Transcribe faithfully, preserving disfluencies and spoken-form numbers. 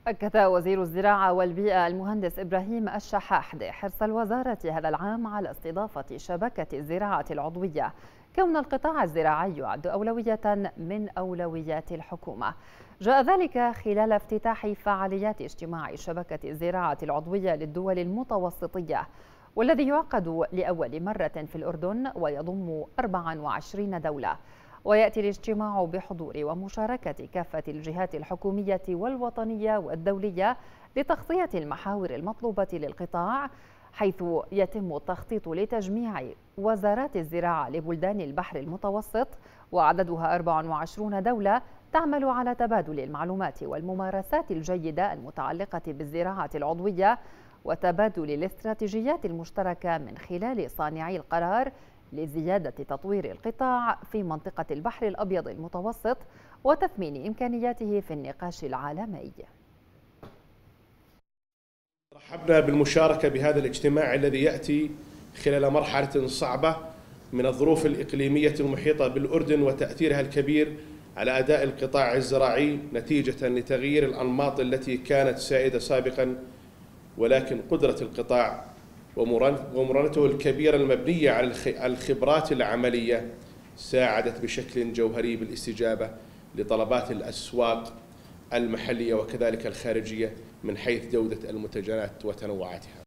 أكد وزير الزراعة والبيئة المهندس إبراهيم الشحاحدة حرص الوزارة هذا العام على استضافة شبكة الزراعة العضوية، كون القطاع الزراعي يعد أولوية من أولويات الحكومة. جاء ذلك خلال افتتاح فعاليات اجتماع شبكة الزراعة العضوية للدول المتوسطية، والذي يعقد لأول مرة في الأردن ويضم أربع وعشرين دولة. ويأتي الاجتماع بحضور ومشاركة كافة الجهات الحكومية والوطنية والدولية لتغطية المحاور المطلوبة للقطاع، حيث يتم التخطيط لتجميع وزارات الزراعة لبلدان البحر المتوسط، وعددها أربع وعشرين دولة تعمل على تبادل المعلومات والممارسات الجيدة المتعلقة بالزراعة العضوية وتبادل الاستراتيجيات المشتركة من خلال صانعي القرار لزيادة تطوير القطاع في منطقة البحر الأبيض المتوسط وتثمين إمكانياته في النقاش العالمي. رحبنا بالمشاركة بهذا الاجتماع الذي يأتي خلال مرحلة صعبة من الظروف الإقليمية المحيطة بالأردن وتأثيرها الكبير على أداء القطاع الزراعي نتيجة لتغيير الأنماط التي كانت سائدة سابقا، ولكن قدرة القطاع ومرونته الكبيرة المبنية على الخبرات العملية ساعدت بشكل جوهري بالاستجابة لطلبات الأسواق المحلية وكذلك الخارجية من حيث جودة المنتجات وتنوعاتها.